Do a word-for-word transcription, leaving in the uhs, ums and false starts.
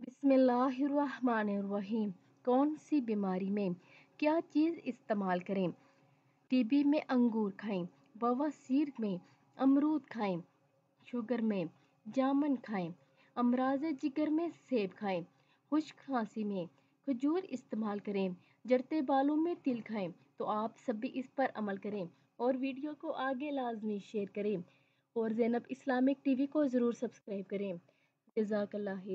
बिस्मिल्लाहिर्रहमानिर्रहीम। कौन सी बीमारी में क्या चीज़ इस्तेमाल करें? टीबी में अंगूर खाएं, बवासीर में अमरूद खाएं, शुगर में जामुन खाएं, अमराज जिगर में सेब खाएं, खुश्क खांसी में खजूर इस्तेमाल करें, जड़ते बालों में तिल खाएं। तो आप सभी इस पर अमल करें और वीडियो को आगे लाजमी शेयर करें और ज़ैनब इस्लामिक टीवी को ज़रूर सब्सक्राइब करें। जज़ाकल्लाह खैर।